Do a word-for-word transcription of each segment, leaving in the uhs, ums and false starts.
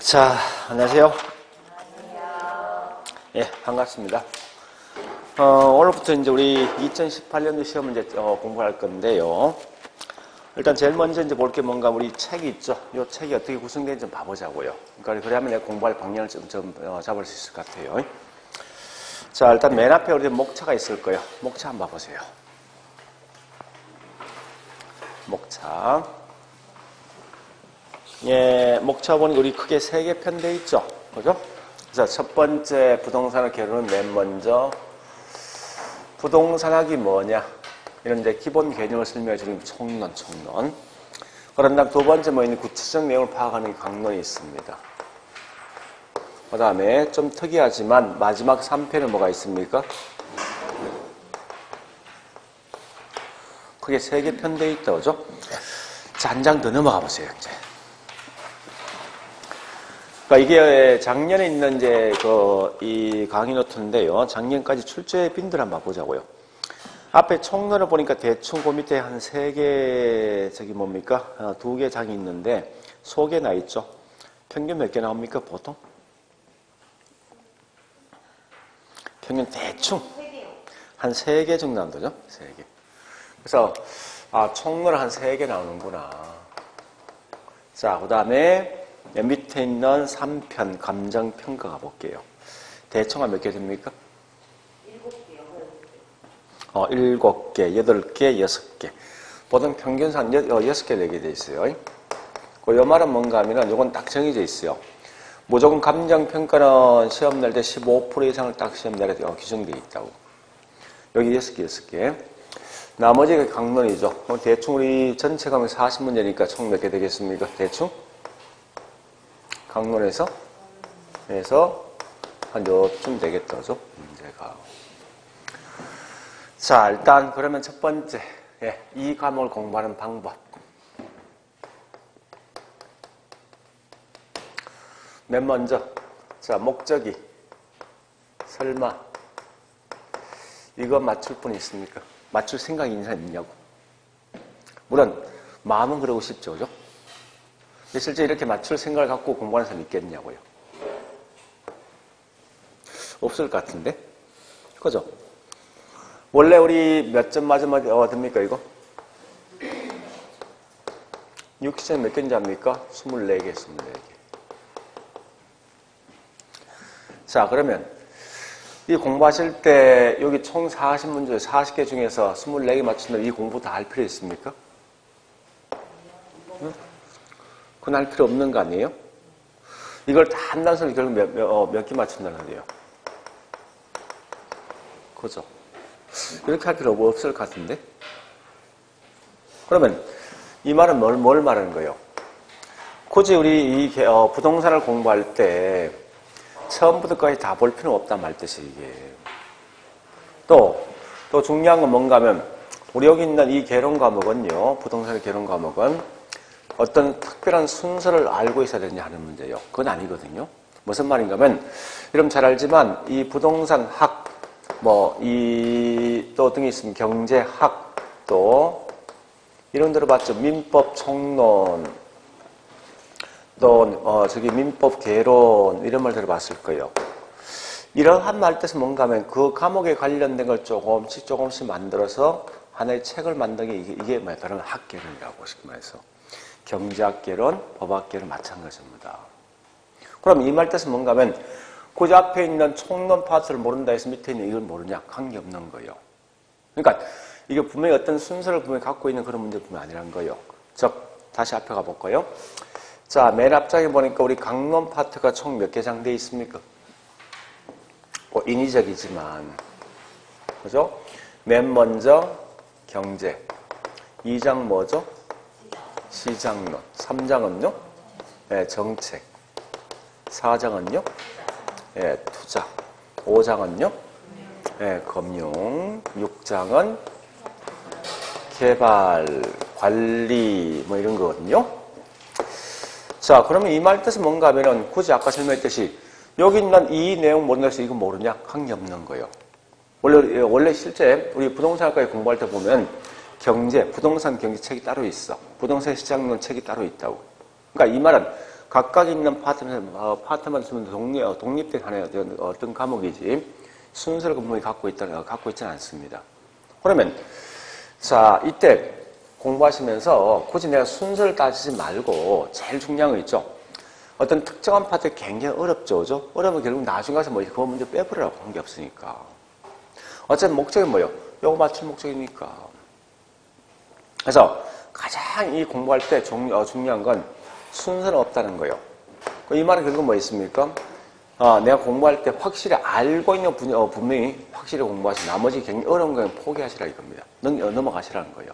자, 안녕하세요. 예, 반갑습니다. 어, 오늘부터 이제 우리 이천십팔 년도 시험 문제 어, 공부할 건데요. 일단 제일 먼저 이제 볼 게 뭔가 우리 책이 있죠. 이 책이 어떻게 구성되는지 좀 봐보자고요. 그러니까 그래야면 내가 공부할 방향을 좀, 좀 어, 잡을 수 있을 것 같아요. 자, 일단 맨 앞에 우리 목차가 있을 거예요. 목차 한번 봐보세요. 목차. 예, 목차 보니 우리 크게 세 개 편돼 있죠. 그죠? 그래서 첫 번째 부동산을 겨루는 맨 먼저 부동산학이 뭐냐 이런 데 기본 개념을 설명해 주는 총론, 총론. 그런 다음 두 번째 뭐 있는 구체적 내용을 파악하는 강론이 있습니다. 그 다음에 좀 특이하지만 마지막 삼 편은 뭐가 있습니까? 크게 세 개 편돼 있다, 그죠? 자, 한 장 더 넘어가 보세요, 이제. 그러니까 이게 작년에 있는 이제 그 이 강의 노트인데요. 작년까지 출제 빈들 한번 보자고요. 앞에 총론을 보니까 대충 그 밑에 한 세 개 저기 뭡니까? 어, 두 개 장이 있는데 속에 나 있죠. 평균 몇 개 나옵니까? 보통? 평균 대충 한 세 개 정도 나온다죠? 세 개. 그래서 아, 총론은 한 세 개 나오는구나. 자, 그 다음에 밑에 있는 삼 편 감정평가 가볼게요. 대충 한 몇 개 됩니까? 일곱 개요. 어, 일곱 개, 여덟 개, 여섯 개. 보통 평균상 여섯 개 내게 돼 있어요. 그 요 말은 뭔가 하면은 요건 딱 정해져 있어요. 무조건 감정평가는 시험 낼 때 십오 퍼센트 이상을 딱 시험 내야 돼. 규정되어 있다고. 여기 여섯 개, 여섯 개. 나머지가 강론이죠. 대충 우리 전체 과목 사십 문제니까 총 몇 개 되겠습니까? 대충? 강론에서 해서 한 요쯤 되겠다, 그죠? 문제가. 자, 일단 그러면 첫 번째, 예, 이 과목을 공부하는 방법. 맨 먼저, 자, 목적이 설마 이거 맞출 분 있습니까? 맞출 생각이 있는 사람 있냐고. 물론 마음은 그러고 싶죠, 그죠? 근데 실제 이렇게 맞출 생각을 갖고 공부하는 사람이 있겠냐고요. 없을 것 같은데? 그죠? 원래 우리 몇 점 맞으면 얻습니까, 이거? 육십 점 몇 개인지 압니까? 스물네 개, 스물네 개. 자, 그러면 이 공부하실 때 여기 총 사십 문제, 사십 개 중에서 스물네 개 맞춘다면 이 공부 다 할 필요 있습니까? 응? 그건 할 필요 없는 거 아니에요? 이걸 다 한다는 소리 결국 몇, 몇, 어, 몇 개 맞춘다는 거예요. 그죠? 이렇게 할 필요 없을 것 같은데? 그러면 이 말은 뭘, 뭘 말하는 거예요? 굳이 우리 이 어, 부동산을 공부할 때 처음부터까지 다 볼 필요는 없단 말뜻이 이게. 또, 또 중요한 건 뭔가 하면 우리 여기 있는 이 개론 과목은요, 부동산의 개론 과목은 어떤 특별한 순서를 알고 있어야 되느냐 하는 문제예요. 그건 아니거든요. 무슨 말인가 하면 여러분 잘 알지만 이 부동산 학, 뭐 이 또 어떤 게 있으면 경제학, 또 이런 데로 봤죠. 민법 총론, 또 어 저기 민법 개론 이런 말 들어봤을 거예요. 이러한 말 뜻은 뭔가 하면 그 과목에 관련된 걸 조금씩 조금씩 만들어서 하나의 책을 만든 게 이게, 이게 뭐야? 다른 학개론이라고 쉽게 말해서. 경제학개론, 법학개론 마찬가지입니다. 그럼 이 말 뜻은 뭔가 하면 그 앞에 있는 총론 파트를 모른다 해서 밑에 있는 이걸 모르냐? 관계없는 거예요. 그러니까 이게 분명히 어떤 순서를 분명히 갖고 있는 그런 문제 분명히 아니라는 거예요. 즉, 다시 앞에 가볼까요? 자, 맨 앞장에 보니까 우리 강론 파트가 총 몇 개 장 되어 있습니까? 뭐 인위적이지만, 그죠? 맨 먼저 경제. 이 장 뭐죠? 시장론. 삼 장은요? 네, 정책. 사 장은요? 네, 투자. 오 장은요? 네, 금융. 육 장은 개발, 관리, 뭐 이런 거거든요. 자, 그러면 이 말 뜻은 뭔가 하면은 굳이 아까 설명했듯이 여기 있는 이 내용 모른다 해서 이거 모르냐? 관계없는 거예요. 원래, 원래 실제 우리 부동산학과에 공부할 때 보면 경제, 부동산 경제 책이 따로 있어. 부동산 시장론 책이 따로 있다고. 그러니까 이 말은 각각 있는 파트만, 어, 파트만 쓰면 독립, 어, 독립된 하나의 어떤, 어떤 과목이지 순서를 분명히 갖고 있다, 어, 갖고 있지는 않습니다. 그러면, 자, 이때 공부하시면서 굳이 내가 순서를 따지지 말고 제일 중요한 거 있죠. 어떤 특정한 파트 굉장히 어렵죠, 그죠? 어려우면 결국 나중에 가서 뭐 그거 문제 빼버리라고 한 게 없으니까. 어차피 목적이 뭐예요? 요거 맞출 목적이니까. 그래서 가장 이 공부할 때 중, 어, 중요한 건 순서는 없다는 거예요. 이 말은 결국 뭐 있습니까? 어, 내가 공부할 때 확실히 알고 있는 분, 어, 분명히 확실히 공부하시고 나머지 굉장히 어려운 거는 포기하시라 이겁니다. 넘, 어, 넘어가시라는 거예요.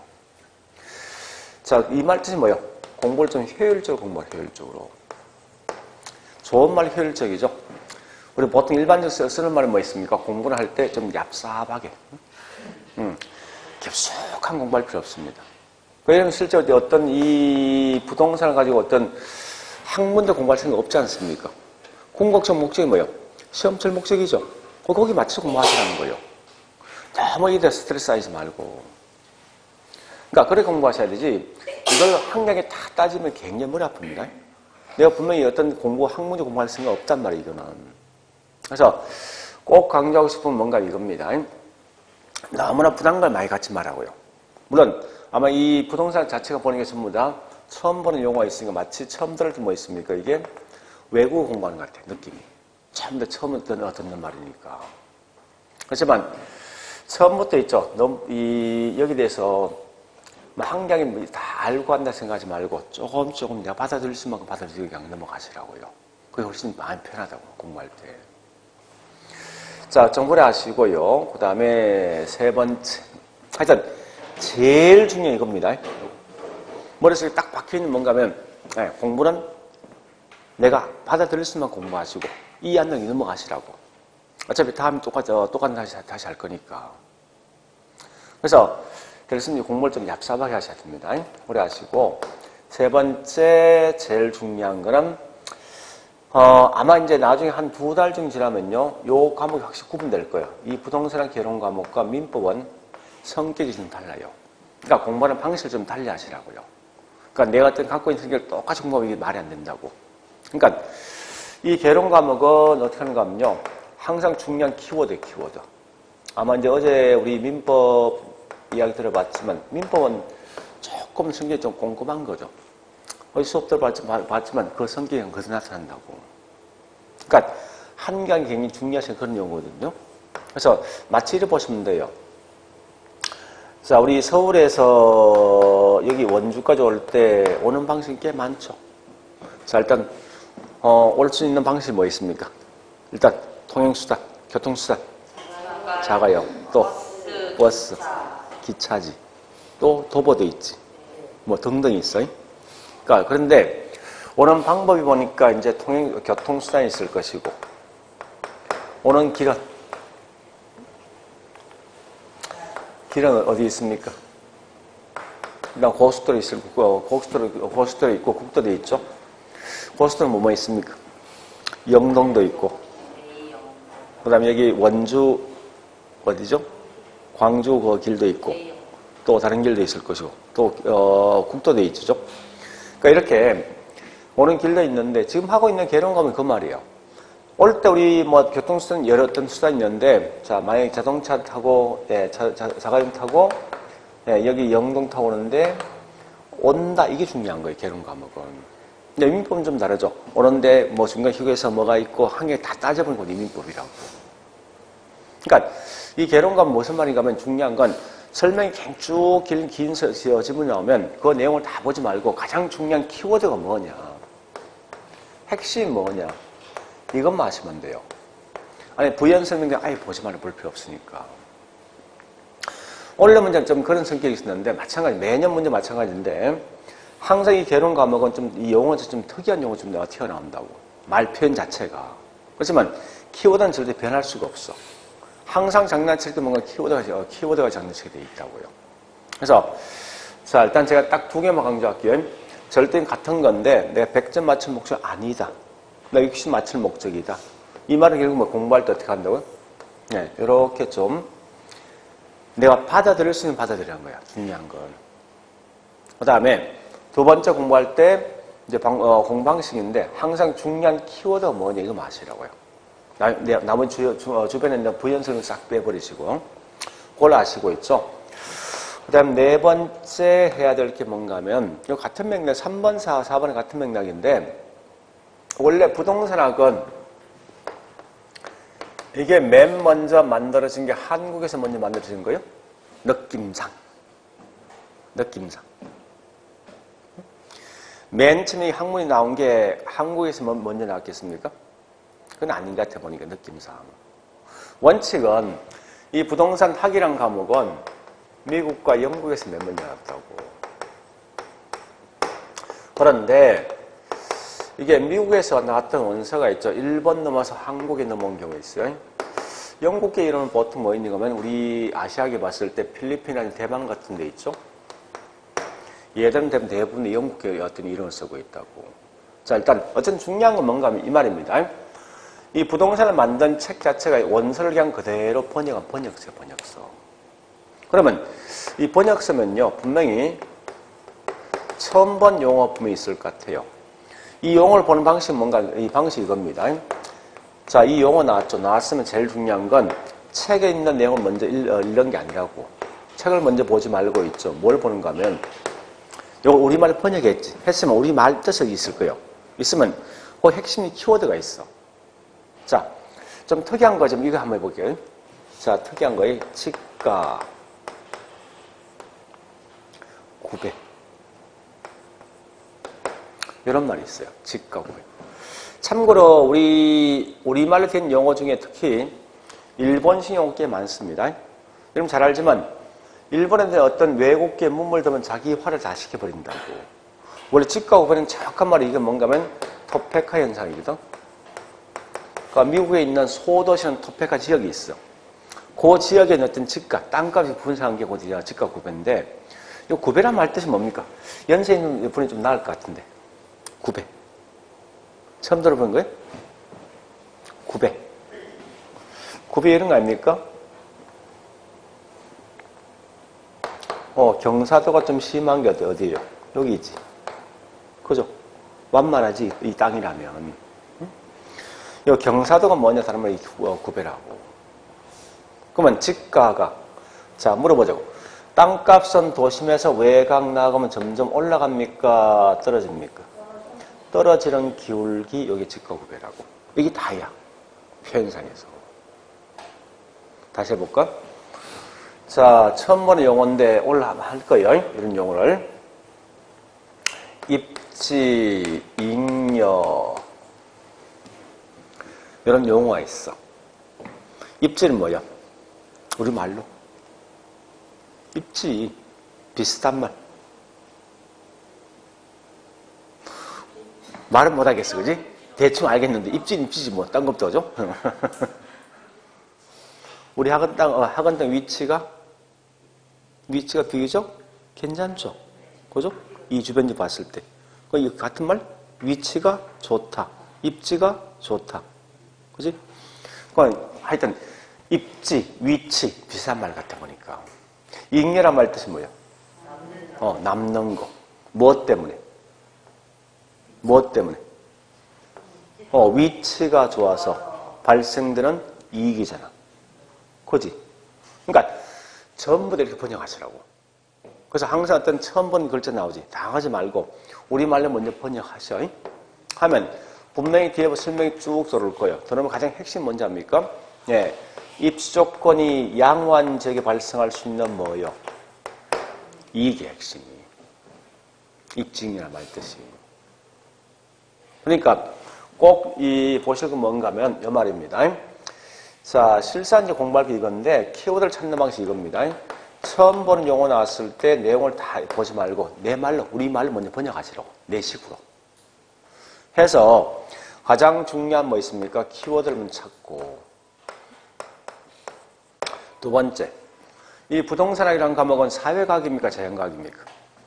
자, 이 말 뜻이 뭐예요? 공부를 좀 효율적으로 공부하라, 효율적으로. 좋은 말 효율적이죠? 우리 보통 일반적으로 쓰는 말은 뭐 있습니까? 공부를 할 때 좀 얍삽하게. 음, 깊숙한 공부할 필요 없습니다. 왜냐면 실제로 어떤 이 부동산을 가지고 어떤 학문도 공부할 생각 없지 않습니까? 궁극적 목적이 뭐예요? 시험칠 목적이죠. 거기 맞춰서 공부하시라는 거예요. 너무 이래 스트레스 쌓이지 말고. 그러니까 그렇게 공부하셔야 되지. 이걸 한 강에 다 따지면 굉장히 머리 아픕니다. 내가 분명히 어떤 공부, 학문적 공부할 생각 없단 말이에요, 이거는. 그래서 꼭 강조하고 싶은 뭔가 이겁니다. 너무나 부담감을 많이 갖지 말라고요. 물론 아마 이 부동산 자체가 보는 게 전부 다 처음 보는 용어가 있으니까 마치 처음 들을 때 뭐 있습니까? 이게 외국어 공부하는 것 같아요, 느낌이. 처음부터 처음 듣는, 듣는 말이니까. 그렇지만 처음부터 있죠. 너무 이 여기 대해서 한 강에 다 알고 한다 생각하지 말고 조금 조금 내가 받아들일 수 만큼 받아들이고 그냥 넘어가시라고요. 그게 훨씬 마음이 편하다고, 공부할 때. 자, 정보를 아시고요. 그 다음에 세 번째. 하여튼 제일 중요한 이겁니다. 머릿속에 딱 박혀있는 뭔가 하면 네, 공부는 내가 받아들일 수만 공부하시고 이 안능이 넘어가시라고. 어차피 다음에 똑같이, 똑같은 다시, 다시 할 거니까. 그래서 그래서 공부를 좀 얍삽하게 하셔야 됩니다. 오래 하시고 세 번째 제일 중요한 거는 어, 아마 이제 나중에 한 두 달 정도 지나면요, 요 과목이 확실히 구분될 거예요. 이 부동산 개론 과목과 민법은 성격이 좀 달라요. 그러니까 공부하는 방식을 좀 달리 하시라고요. 그러니까 내가 어떤 갖고 있는 성격을 똑같이 공부하면 이게 말이 안 된다고. 그러니까 이 개론 과목은 어떻게 하는가 하면요, 항상 중요한 키워드예요, 키워드. 아마 이제 어제 우리 민법 이야기 들어봤지만, 민법은 조금 성격이 좀 꼼꼼한 거죠. 어디 수업 들어봤지만 그 성격이 그것이 나타난다고. 그러니까 한강이 굉장히 중요하신 그런 용어거든요. 그래서 마치 이렇게 보시면 돼요. 자, 우리 서울에서 여기 원주까지 올 때 오는 방식이 꽤 많죠. 자, 일단 어, 올 수 있는 방식이 뭐 있습니까? 일단 통행수단, 교통수단, 자가용, 또 버스, 기차지, 또 도보도 있지, 뭐 등등 있어요. 그러니까 그런데 오는 방법이 보니까 이제 통행 교통수단이 있을 것이고, 오는 길은 길은 어디 있습니까? 일단 고속도로 있을 거고, 고속도로 고속도로 있고 국도도 있죠. 고속도로 뭐 뭐 있습니까? 영동도 있고, 그다음에 여기 원주 어디죠? 광주 그 길도 있고, 또 다른 길도 있을 것이고, 또 어, 국도도 있죠. 그러니까 이렇게 오는 길도 있는데 지금 하고 있는 개론 가면 그 말이에요. 올 때 우리 뭐 교통수단 여러 어떤 수단이 있는데, 자, 만약에 자동차 타고, 예, 자, 자, 자가용 타고, 예, 여기 영동 타고 오는데 온다, 이게 중요한 거예요, 개론 과목은. 근데 민법은 좀 다르죠. 오는데 뭐 중간 휴게소 뭐가 있고 한 개 다 따져보는 건 민법이라고. 그러니까 이 개론 과목 무슨 말인가 하면 중요한 건 설명이 쭉 긴, 긴 지문이 나오면 그 내용을 다 보지 말고 가장 중요한 키워드가 뭐냐, 핵심이 뭐냐, 이것만 하시면 돼요. 아니, 부연 설명도 아예 보지 말고 볼 필요 없으니까. 원래 문제는 좀 그런 성격이 있었는데, 마찬가지, 매년 문제 마찬가지인데, 항상 이 개론 과목은 좀, 이 용어에서 좀 특이한 용어 좀 내가 튀어나온다고. 말 표현 자체가. 그렇지만, 키워드는 절대 변할 수가 없어. 항상 장난칠 때 뭔가 키워드가, 키워드가 장난치게 돼 있다고요. 그래서, 자, 일단 제가 딱 두 개만 강조할게요. 절대 같은 건데, 내가 백 점 맞출 목적 아니다. 내가 육십 맞출 목적이다. 이 말은 결국 뭐 공부할 때 어떻게 한다고요? 네, 이렇게 좀 내가 받아들일 수 있는 받아들이라는 거야, 중요한 건. 그 다음에 두 번째 공부할 때 이제 방, 어, 공방식인데 항상 중요한 키워드가 뭐냐 이거 마시라고요. 나, 내, 나머지 주, 주, 어, 주변에 있는 부연설은 싹 빼버리시고 그걸 아시고 있죠. 그 다음 네 번째 해야 될 게 뭔가 하면 이 같은 맥락 삼 번, 사, 사 번은 같은 맥락인데 원래 부동산학은 이게 맨 먼저 만들어진 게 한국에서 먼저 만들어진 거예요. 느낌상. 느낌상. 맨 처음에 학문이 나온 게 한국에서 먼저 나왔겠습니까? 그건 아닌 것 같아 보니까 느낌상. 원칙은 이 부동산 학이란 과목은 미국과 영국에서 맨 먼저 나왔다고. 그런데 이게 미국에서 나왔던 원서가 있죠. 일본 넘어서 한국에 넘어온 경우가 있어요. 영국계 이론은 보통 뭐 있는가 하면 우리 아시아계 봤을 때 필리핀이나 대만 같은 데 있죠. 얘들은 대부분 영국계 어떤 이론을 쓰고 있다고. 자, 일단 어쨌든 중요한 건 뭔가 하면 이 말입니다. 이 부동산을 만든 책 자체가 원서를 그냥 그대로 번역한 번역서, 번역서. 그러면 이 번역서면요, 분명히 처음 본 용어 분명히 있을 것 같아요. 이 용어를 보는 방식은 뭔가, 이 방식이 이겁니다. 자, 이 용어 나왔죠. 나왔으면 제일 중요한 건 책에 있는 내용을 먼저 읽, 어, 읽는 게 아니라고. 책을 먼저 보지 말고 있죠. 뭘 보는가 하면, 요거 우리말 번역했지. 했으면 우리말 뜻이 있을 거예요. 있으면 그 핵심 키워드가 있어. 자, 좀 특이한 거 좀 이거 한번 해볼게요. 자, 특이한 거에 지가, 구배. 이런 말이 있어요. 지가, 구배. 참고로 우리 우리말로 된 용어 중에 특히 일본식 용어 꽤 많습니다. 여러분 잘 알지만 일본에 어떤 외국계 문물 들면 자기화를 다 시켜버린다고. 원래 지가, 구배는 정확한 말이 이게 뭔가 하면 토페카 현상이거든. 그러니까 미국에 있는 소도시는 토페카 지역이 있어. 그 지역에 있는 어떤 지가, 땅값이 분산한 게 어디냐, 지가, 구배인데 이 구배란 말 뜻이 뭡니까? 연세 있는 분이 좀 나을 것 같은데. 구배. 처음 들어본 거예요? 구배. 구배 이런 거 아닙니까? 어, 경사도가 좀 심한 게 어디, 어디예요? 여기 있지. 그죠? 완만하지, 이 땅이라면. 응? 이 경사도가 뭐냐, 다른 말이 구배라고. 그러면 지가가, 자, 물어보자고. 땅값은 도심에서 외곽 나가면 점점 올라갑니까? 떨어집니까? 떨어지는 기울기, 여기 지가, 구배라고. 이게 다야. 표현상에서. 다시 해볼까? 자, 처음 보는 용어인데 올라가면 할 거예요. 이런 용어를. 입지, 잉여. 이런 용어가 있어. 입지는 뭐야? 우리 말로. 입지. 비슷한 말. 말은 못하겠어, 그지? 대충 알겠는데, 입지는 입지지 뭐, 딴 것도 하죠? 우리 학원 땅, 어, 학원 땅 위치가, 위치가 비교적 괜찮죠? 그죠? 이 주변지 봤을 때. 그 같은 말? 위치가 좋다. 입지가 좋다. 그지? 그 하여튼, 입지, 위치, 비슷한 말 같아 보니까. 잉여란 말 뜻이 뭐야? 어, 남는 거. 무엇 때문에? 무엇 때문에? 어, 위치가 좋아서 발생되는 이익이잖아. 그지? 그러니까 전부 다 이렇게 번역하시라고. 그래서 항상 어떤 처음 본 글자 나오지. 당하지 말고 우리말로 먼저 번역하셔. 하면 분명히 뒤에 설명이 쭉 들어올 거예요. 그러면 가장 핵심 뭔지 압니까? 예, 입지 조건이 양호한 지역에 발생할 수 있는 뭐요? 이익의 핵심이. 입증이란 말 뜻이. 그러니까 꼭 이 보실 건 뭔가 하면 이 말입니다. 자, 실산 이제 공부할 게 이건데 키워드를 찾는 방식이 이겁니다. 처음 보는 용어 나왔을 때 내용을 다 보지 말고 내 말로, 우리 말로 먼저 번역하시라고. 내 식으로. 해서 가장 중요한 뭐 있습니까? 키워드를 찾고. 두 번째, 이 부동산학이라는 과목은 사회과학입니까? 자연과학입니까?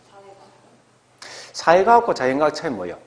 사회과학과 자연과학 차이 뭐예요?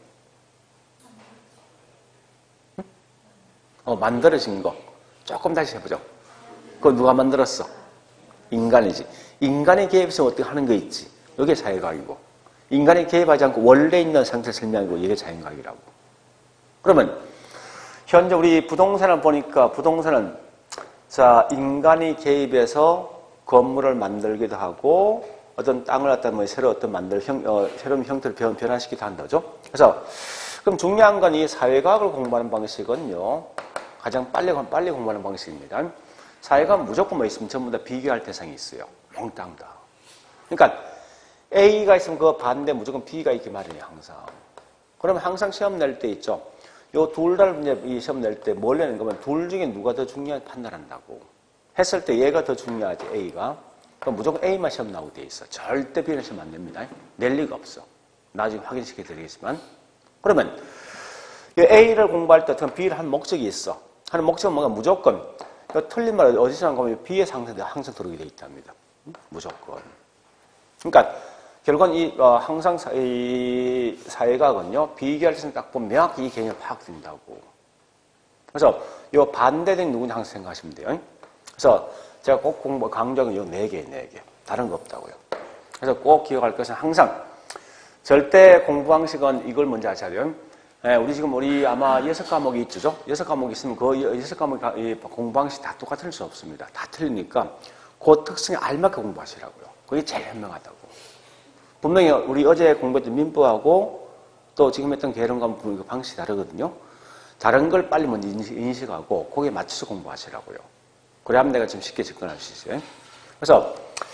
응? 어, 만들어진 거. 조금 다시 해보죠. 그거 누가 만들었어? 인간이지. 인간의 개입해서 어떻게 하는 거 있지. 이게 사회과학이고. 인간이 개입하지 않고 원래 있는 상태 설명이고 이게 자연과학이라고. 그러면 현재 우리 부동산을 보니까 부동산은 자 인간이 개입해서 건물을 만들기도 하고 어떤 땅을 갖다 뭐 새로 어떤 만들 형 어, 새로운 형태를 변, 변화시키기도 한다죠. 그래서 그럼 중요한 건 이 사회과학을 공부하는 방식은요 가장 빨리 빨리 공부하는 방식입니다. 사회과학 무조건 뭐 있으면 전부 다 비교할 대상이 있어요. 몽땅 다. 그러니까 A가 있으면 그 반대 무조건 B가 있기 마련이에요 항상. 그러면 항상 시험 낼 때 있죠. 요 둘 다 이제 이 시험 낼 때 뭘 내는 거면 둘 중에 누가 더 중요한지 판단한다고. 했을 때 얘가 더 중요하지 A가. 그럼 무조건 A만 시험 나오게 돼 있어. 절대 B는 시험 안 냅니다. 낼 리가 없어. 나중에 확인시켜 드리겠지만. 그러면 이 A를 공부할 때 어떤 B를 한 목적이 있어. 하는 목적은 뭔가 무조건 틀린 말 어디서 한 거면 B의 상태가 항상 들어오게 돼 있답니다. 무조건. 그러니까 결국은 이 어, 항상 사, 이 사회과학은요 비교할 때는 딱 보면 명확히 이 개념이 파악된다고. 그래서 이 반대된 누구냐 항상 생각하시면 돼요. 그래서 제가 꼭 공부 강조하는 요 네 개, 네 개 다른 거 없다고요. 그래서 꼭 기억할 것은 항상 절대 공부 방식은 이걸 먼저 아셔야 돼요. 예, 우리 지금 우리 아마 여섯 과목이 있죠, 여섯 과목이 있으면 그 여섯 과목 공부 방식 다 똑같을 수 없습니다. 다 틀리니까 그 특성에 알맞게 공부하시라고요. 그게 제일 현명하다고. 분명히 우리 어제 공부했던 민법하고 또 지금 했던 계론과목 방식이 다르거든요. 다른 걸 빨리 먼저 인식하고 거기에 맞춰서 공부하시라고요. 그래야만 내가 좀 쉽게 접근할 수 있어요. 그래서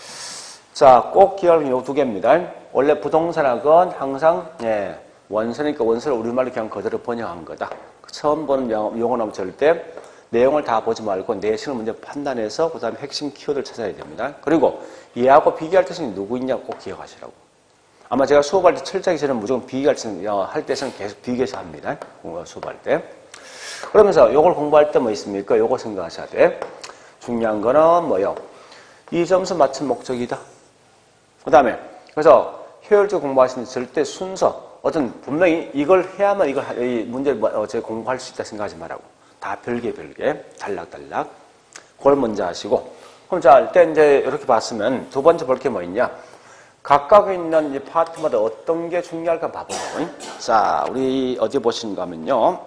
자, 꼭 기억하는 요 두 개입니다. 원래 부동산학은 항상 예, 원서니까 원서를 우리말로 그냥 그대로 번역한 거다. 처음 보는 용어 나오면 절대 내용을 다 보지 말고 내용을 먼저 판단해서 그 다음에 핵심 키워드를 찾아야 됩니다. 그리고 얘하고 비교할 때는 누구 있냐고 꼭 기억하시라고. 아마 제가 수업할 때 철저하기 전에 무조건 비교할 때, 할 때는 계속 비교해서 합니다. 수업할 때. 그러면서 요걸 공부할 때 뭐 있습니까? 요거 생각하셔야 돼. 중요한 거는 뭐요? 이 점수 맞춘 목적이다. 그 다음에 그래서 효율적 공부하시는 절대 순서 어떤 분명히 이걸 해야만 이걸 이 문제를 어제 공부할 수 있다 생각하지 말라고. 다 별개 별개 달락달락 그걸 먼저 하시고. 그럼 자 일단 이제 이렇게 봤으면 두 번째 볼 게 뭐 있냐? 각각 있는 이 파트마다 어떤 게 중요할까 봐보자고. 자 우리 어디 보시는가 하면요.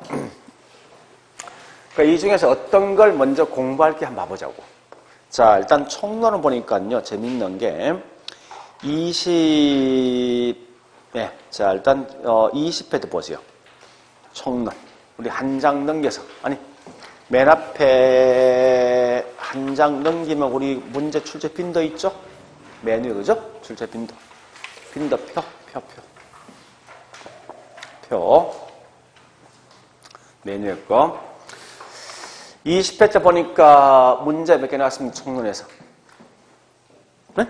그러니까 이 중에서 어떤 걸 먼저 공부할 게 한번 봐보자고. 자 일단 총론을 보니까요 재밌는 게 이십 네, 자 일단 어, 이십 회도 보세요. 총론 우리 한 장 넘겨서 아니 맨 앞에 한 장 넘기면 우리 문제 출제 빈도 있죠? 맨 위에 그죠? 출제 빈도 빈도 표 표 표 표 맨 위에 거 이십 회 때 보니까 문제 몇 개 나왔습니까? 총론에서. 네?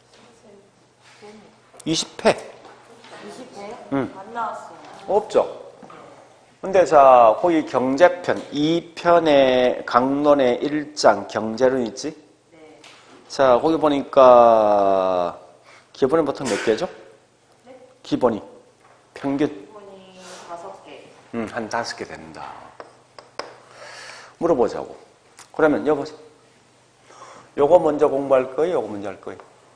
이십 회. 이십 회요? 응. 안 나왔어요. 없죠? 근데 자, 거기 경제편, 이 편의 강론의 일 장 경제론 있지? 네. 자, 거기 보니까 기본이 보통 몇 개죠? 네? 기본이. 평균. 기본이 다섯 개. 음, 한 다섯 개 된다. 물어보자고. 그러면 여보세요. 요거 먼저 공부할 거예요? 요거 먼저 할 거예요?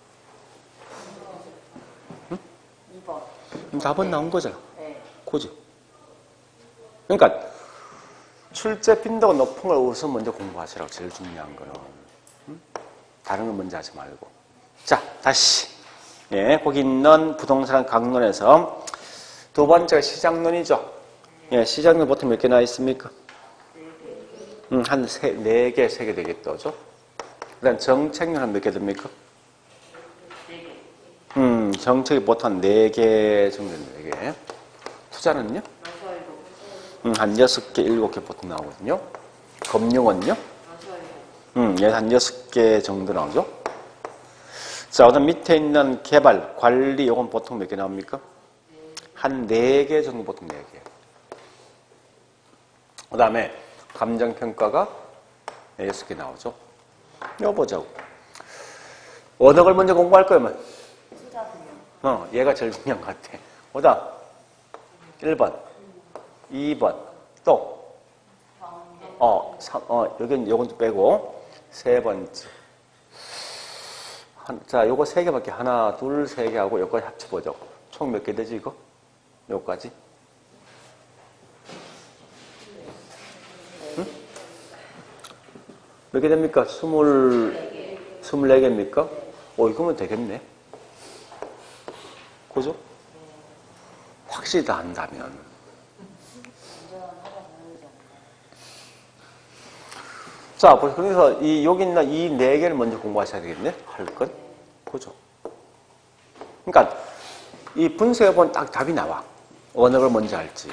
응? 이 번. 그럼 답은 나온 거잖아. 네. 그지? 그러니까 출제 빈도가 높은 걸 우선 먼저 공부하시라고. 제일 중요한 거는. 응? 다른 건 먼저 하지 말고. 자, 다시. 예, 거기 있는 부동산 강론에서 두 번째가 시장론이죠. 예, 시장론 보통 몇 개 나와 있습니까? 음, 한 세, 네 개, 세 개 되겠죠. 그죠? 그 다음 정책론 한 몇 개 됩니까? 네 개. 음, 정책이 보통 한 네 개 정도 네 개. 투자는요? 여섯, 일곱. 음, 한 여섯 개, 일곱 개 보통 나오거든요. 금융은요? 여섯, 일곱. 음, 얘 한 여섯 개 정도 나오죠. 자, 그다음 밑에 있는 개발, 관리, 요건 보통 몇 개 나옵니까? 한 네 개 정도 보통 네 개. 그 다음에 감정평가가 여섯 개 나오죠. 이거 보자고. 어느 걸 먼저 공부할 거면? 투자 분야. 어, 얘가 제일 중요한 것 같아. 그 다음 일 번, 이 번, 또 경제. 어, 삼, 어, 여긴 요건 좀 빼고 세 번째. 한, 자, 요거 세 개밖에 하나, 둘, 세 개 하고 요거 합쳐보죠. 총 몇 개 되지, 이거? 요까지? 응? 몇 개 됩니까? 스물, 스물네 개입니까? 오, 이거면 되겠네. 그죠? 확실히 다 한다면. 자, 그래서 이, 여기 있는 이 네 개를 먼저 공부하셔야 되겠네? 할 건? 그죠? 그러니까, 이 분석해보면 딱 답이 나와. 어느 걸 먼저 할지.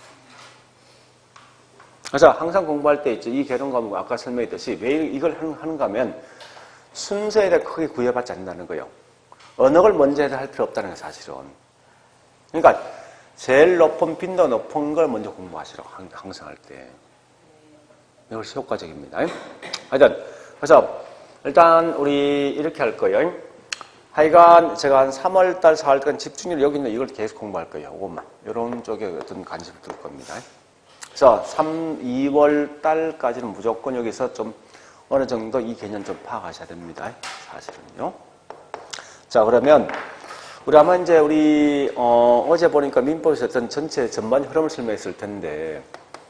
그래서 항상 공부할 때 있죠. 이 개론 과목 아까 설명했듯이 왜 이걸 하는가 하면 순서에 대해 크게 구애받지 않는다는 거예요. 어느 걸 먼저 해야 할 필요 없다는 거예요, 사실은. 그러니까 제일 높은 빈도 높은 걸 먼저 공부하시라고 항상 할 때. 이것이 효과적입니다. 하여튼 그래서 일단 우리 이렇게 할 거예요. 하여간 제가 한 삼월달, 사월달 집중력 여기 있는 이걸 계속 공부할 거예요. 이것만. 이런 쪽에 어떤 관심을 둘 겁니다. 그래서 삼, 이월 달까지는 무조건 여기서 좀 어느 정도 이 개념 좀 파악하셔야 됩니다. 사실은요. 자, 그러면 우리 아마 이제 우리 어, 어제 보니까 민법에서 어떤 전체 전반 흐름을 설명했을 텐데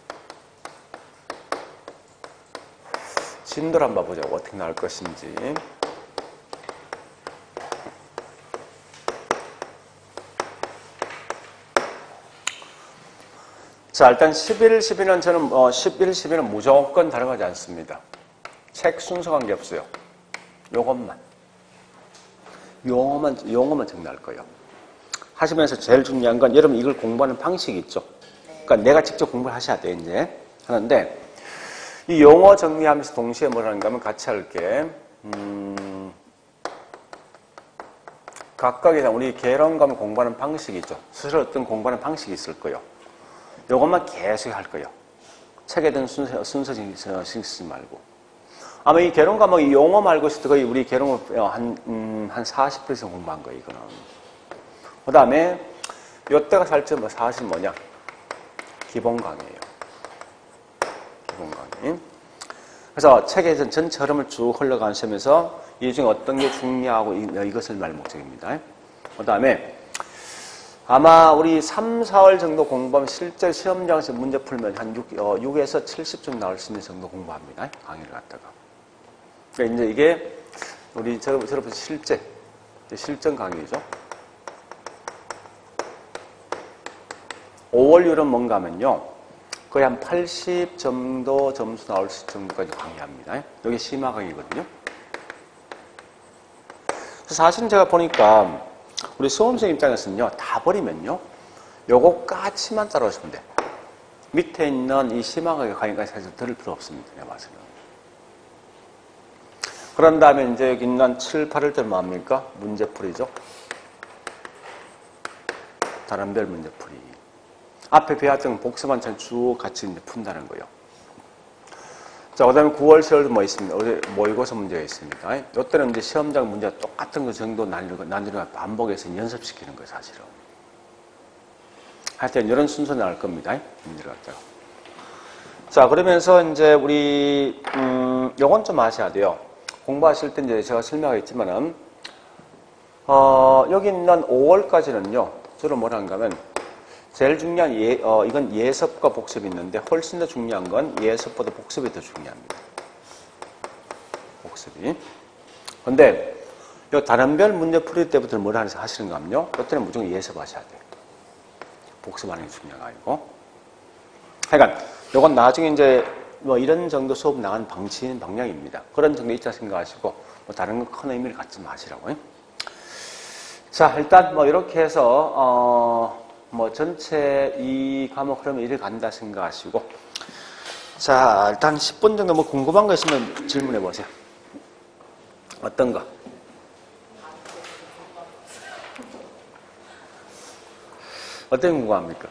진도를 한번 보자. 어떻게 나올 것인지. 자, 일단 십일, 십이는 저는 어, 십일, 십이는 무조건 다름하지 않습니다. 책 순서 관계 없어요. 요것만. 용어만, 용어만 정리할 거예요. 하시면서 제일 중요한 건 여러분 이걸 공부하는 방식이 있죠. 그러니까 내가 직접 공부를 하셔야 돼, 이제. 하는데 이 용어 정리하면서 동시에 뭘 하는가 하면 같이 할게. 음, 각각의 우리 개론감을 공부하는 방식이 있죠. 스스로 어떤 공부하는 방식이 있을 거예요. 요것만 계속 할 거예요. 책에 든 순서, 순서 신경 쓰지 말고. 아마 이 개론 과목, 이 용어 말고 거의 우리 개론을 한, 음, 한 사십 분 이상 공부한 거예요, 이거는. 그 다음에, 요때가 살짝 뭐 사실 뭐냐? 기본 강의예요. 기본 강의. 그래서 책에서 전체 흐름을 쭉 흘러가시면서 이 중에 어떤 게 중요하고 이것을 말 목적입니다. 그 다음에, 아마 우리 삼, 사월 정도 공부하면 실제 시험장에서 문제 풀면 한 육, 어, 육에서 칠십 점 나올 수 있는 정도 공부합니다. 강의를 갖다가. 그러니까 이제 이게 우리 저로부터 실제, 실전 강의죠. 오월 율은 뭔가 하면요. 거의 한 팔십 정도 점수 나올 수 정도까지 강의합니다. 여기 심화 강의거든요. 사실은 제가 보니까 우리 수험생 입장에서는요, 다 버리면요, 요거까지만 따라오시면 돼. 밑에 있는 이 심화강의 강의까지 사실 들을 필요 없습니다. 내가 봐서는. 그런 다음에 이제 여기 있는 칠, 팔월 때는 뭐합니까? 문제풀이죠. 다른별 문제풀이. 앞에 배웠던 복습만 쭉 같이 이제 푼다는 거예요. 자, 그 다음에 구월, 시월도 뭐 있습니다. 어제 모의고사 문제가 있습니다. 이때는 이제 시험장 문제가 똑같은 거 정도 난이도가, 난이도가 반복해서 연습시키는 거예요, 사실은. 하여튼 이런 순서 나올 겁니다. 문제를 갖다가. 자, 그러면서 이제 우리, 음, 요건 좀 아셔야 돼요. 공부하실 때 이제 제가 설명하겠지만은, 어, 여기 있는 오월까지는요, 주로 뭐라는가 하면, 제일 중요한 예, 어, 이건 예습과 복습이 있는데 훨씬 더 중요한 건 예습보다 복습이 더 중요합니다. 복습이. 근데 요 다른별 문제 풀이 때부터 뭘 하시는가 하면요. 그때는 무조건 예습하셔야 돼요. 복습하는 게 중요한 거 아니고. 하여간 요건 나중에 이제 뭐 이런 정도 수업 나간 방치 방향입니다. 그런 정도 있다 생각하시고 뭐 다른 거 큰 의미를 갖지 마시라고요. 자, 일단 뭐 이렇게 해서 어 뭐 전체 이 과목 그러면 이를 간다 생각하시고 자 일단 십 분 정도 뭐 궁금한 거 있으면 질문해 보세요. 어떤 거? 어떤 거 궁금합니까?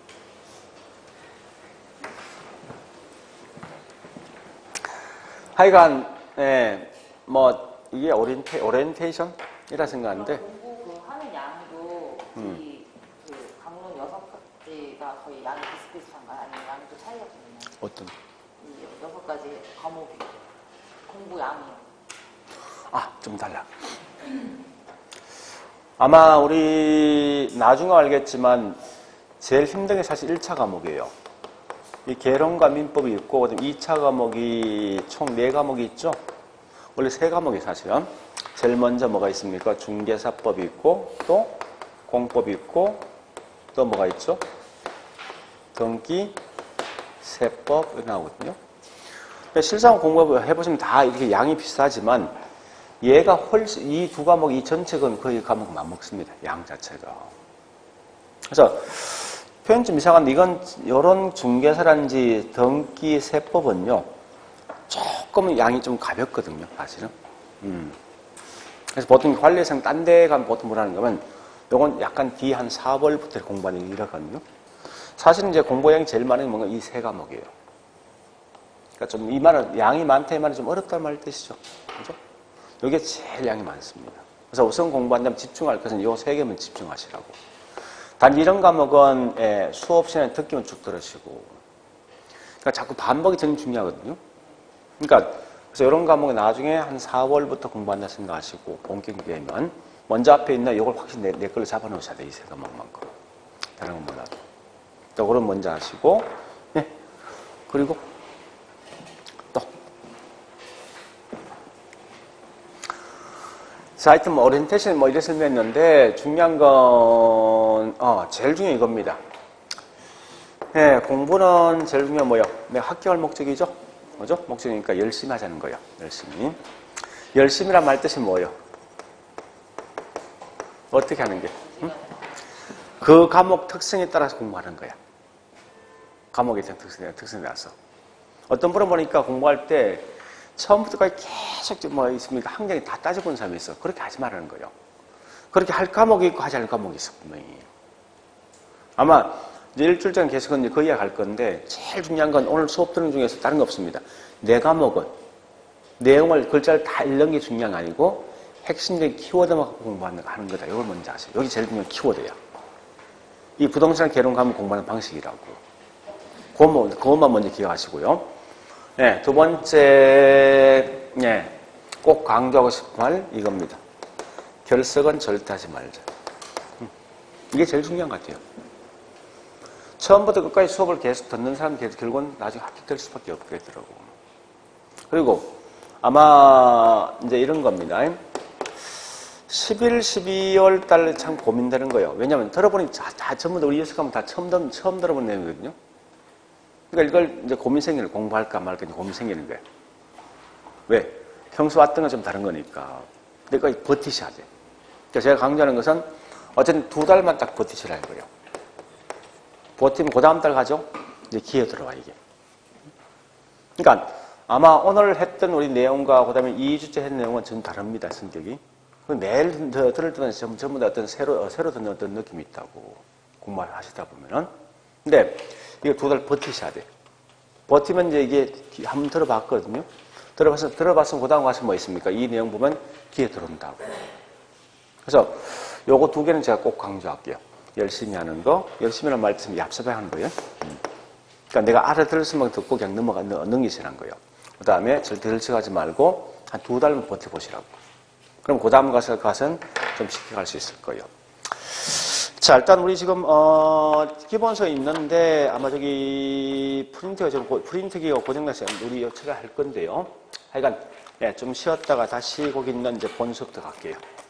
하여간 예, 뭐 이게 오리엔테, 오리엔테이션이라 생각하는데 공부 그 하는 양도 음. 이 그 강론 여섯 가지가 거의 양이 비슷비슷한가요? 아니면 양이 또 차이가 좀 있나요? 어떤? 이 여섯 가지 과목이 공부 양이요. 아, 좀 달라. 아마 우리 나중에 알겠지만 제일 힘든 게 사실 일 차 과목이에요. 이 개론과 민법이 있고 그다음에 이 차 과목이 총 네 과목이 있죠. 원래 세 과목이 사실은. 제일 먼저 뭐가 있습니까? 중개사법이 있고 또 공법이 있고 또 뭐가 있죠? 등기, 세법 이렇게 나오거든요. 실상 공부를 해보시면 다 이렇게 양이 비슷하지만 얘가 훨씬 이 두 과목 이 전체는 거의 과목 맞먹습니다. 양 자체가. 그래서 표현 좀 이상한데 이건 이런 중개사라든지 등기, 세법은요 조금 양이 좀 가볍거든요. 사실은. 음. 그래서 보통 관리상 딴 데 가면 보통 뭐라는 거면 요건 약간 뒤 한 사 월부터 공부하는 게 이러거든요. 사실은 이제 공부량이 제일 많은 게 뭔가 이 세 과목이에요. 그러니까 좀 이 말은 양이 많다 이 말은 좀 어렵다는 말 뜻이죠. 그죠? 이게 제일 양이 많습니다. 그래서 우선 공부한다면 집중할 것은 이 세 개만 집중하시라고. 단지 이런 과목은 예, 수업 시간에 듣기만 쭉 들으시고. 그러니까 자꾸 반복이 되게 중요하거든요. 그러니까 그래서 이런 과목은 나중에 한 사 월부터 공부한다 생각하시고 본격이 되면 먼저 앞에 있는 이걸 확실히 내, 내 걸로 잡아놓으셔야 돼. 이 세 과목만큼. 다른 건 몰라도. 또 그럼 먼저 하시고 네. 그리고 또 자, 하여튼 뭐 오리엔테이션 뭐 이래 설명했는데 중요한 건 어, 제일 중요한 이겁니다. 네, 공부는 제일 중요한 뭐요? 내가 합격할 목적이죠? 뭐죠? 목적이니까 열심히 하자는 거예요. 열심히. 열심히란 말 뜻이 뭐예요? 어떻게 하는 게? 응? 그 과목 특성에 따라서 공부하는 거야. 과목의 특성에, 특성에 따라서. 어떤 분은 보니까 공부할 때 처음부터까지 계속 뭐 있습니까? 한 장에 다 따져본 사람이 있어. 그렇게 하지 말라는 거예요. 그렇게 할 과목이 있고 하지 않을 과목이 있어, 분명히. 아마 이제 일주일 전에 계속 이제 그 이야기 할 건데, 제일 중요한 건 오늘 수업 들은 중에서 다른 거 없습니다. 내 과목은 내용을, 글자를 다 읽는 게 중요한 게 아니고, 핵심적인 키워드만 갖고 공부하는 거다. 이걸 먼저 아세요. 여기 제일 중요한 키워드야. 이 부동산 개론 과목 공부하는 방식이라고. 그것만, 그것만 먼저 기억하시고요. 네, 두 번째, 네, 꼭 강조하고 싶은 말, 이겁니다. 결석은 절대 하지 말자. 이게 제일 중요한 것 같아요. 처음부터 끝까지 수업을 계속 듣는 사람이 결국은 나중에 합격될 수밖에 없겠더라고. 그리고 아마 이제 이런 겁니다. 십일, 십이월 달에 참 고민되는 거예요. 왜냐하면 들어보니 다, 다 전부 다 우리 예수 가면 다 처음, 들, 처음 들어본 내용이거든요. 그러니까 이걸 이제 고민 생기는 거예요. 공부할까 말까 고민 생기는 거예요. 왜? 평소 왔던 건 좀 다른 거니까. 내가 버티셔야 돼. 그러니까 제가 강조하는 것은 어쨌든 두 달만 딱 버티시라는 거예요. 버티면 그 다음 달 가죠? 이제 기회 들어와, 이게. 그러니까 아마 오늘 했던 우리 내용과 그 다음에 이 주째 했던 내용은 전 다릅니다, 성격이. 매일 들을 때는 전부 다 어떤 새로, 새로 듣는 어떤 느낌이 있다고. 공부를 하시다 보면은. 근데 이거 두 달 버티셔야 돼. 버티면 이제 이게 한번 들어봤거든요. 들어봐서, 들어봤으면 그 다음 가서 뭐 있습니까? 이 내용 보면 기회 들어온다고. 그래서 요거 두 개는 제가 꼭 강조할게요. 열심히 하는 거, 열심히라는 말 뜻은 얍삽하게 하는 거예요. 음. 그러니까 내가 알아들었으면 듣고 그냥 넘어가, 넘기시라는 거예요. 그 다음에 절대 들쳐가지 말고 한 두 달만 버텨보시라고. 그럼 그 다음 가서 가서는 좀 쉽게 갈 수 있을 거예요. 자, 일단 우리 지금, 어, 기본서 있는데 아마 저기 프린트가 좀, 프린트기가 고장났어요. 우리 요체를 할 건데요. 하여간, 네, 좀 쉬었다가 다시 거기 있는 이제 본 수업부터 갈게요.